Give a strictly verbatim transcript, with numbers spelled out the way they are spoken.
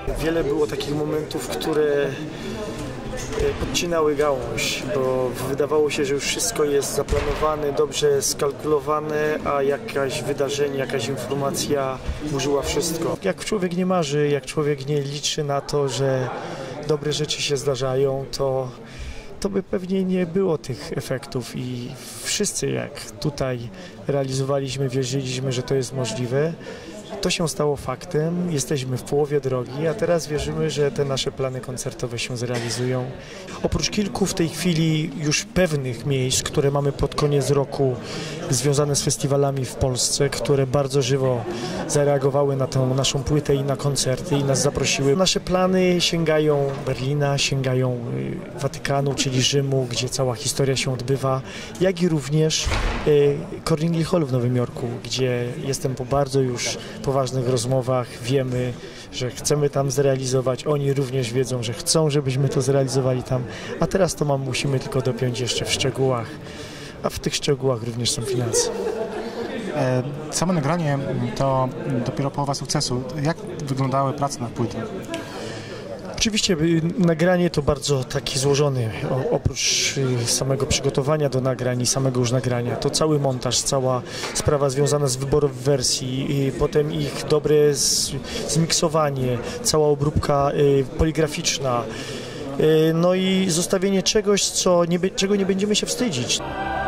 Wiele było takich momentów, które podcinały gałąź, bo wydawało się, że już wszystko jest zaplanowane, dobrze skalkulowane, a jakaś wydarzenie, jakaś informacja burzyła wszystko. Jak człowiek nie marzy, jak człowiek nie liczy na to, że dobre rzeczy się zdarzają, to, to by pewnie nie było tych efektów i wszyscy jak tutaj realizowaliśmy, wierzyliśmy, że to jest możliwe. To się stało faktem, jesteśmy w połowie drogi, a teraz wierzymy, że te nasze plany koncertowe się zrealizują. Oprócz kilku w tej chwili już pewnych miejsc, które mamy pod koniec roku związane z festiwalami w Polsce, które bardzo żywo zareagowały na tę naszą płytę i na koncerty i nas zaprosiły. Nasze plany sięgają Berlina, sięgają Watykanu, czyli Rzymu, gdzie cała historia się odbywa, jak i również Carnegie Hall w Nowym Jorku, gdzie jestem po bardzo już poważnych rozmowach, wiemy, że chcemy tam zrealizować, oni również wiedzą, że chcą, żebyśmy to zrealizowali tam, a teraz to mam, musimy tylko dopiąć jeszcze w szczegółach, a w tych szczegółach również są finanse. E, samo nagranie to dopiero połowa sukcesu. Jak wyglądały prace nad płytą? Oczywiście nagranie to bardzo taki złożony, o, oprócz samego przygotowania do nagrań i samego już nagrania, to cały montaż, cała sprawa związana z wyborem wersji, i potem ich dobre z, zmiksowanie, cała obróbka y, poligraficzna, y, no i zostawienie czegoś, co nie, czego nie będziemy się wstydzić.